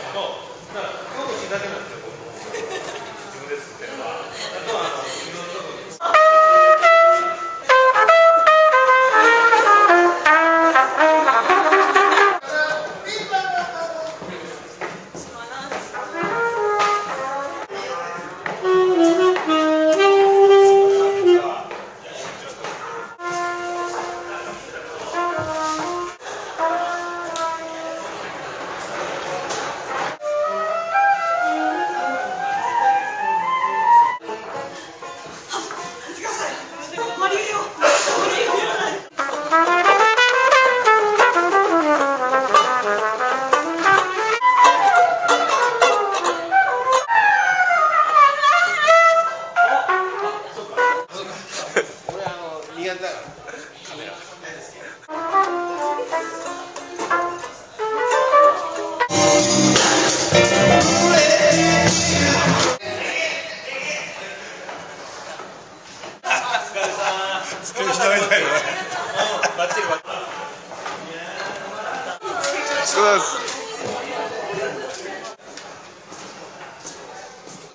だから京都市だけなんですよ、僕の自分で作ってるのは。あとはいろんなところに。 作る人みたいな。 バッチリバッチリ。 そうです。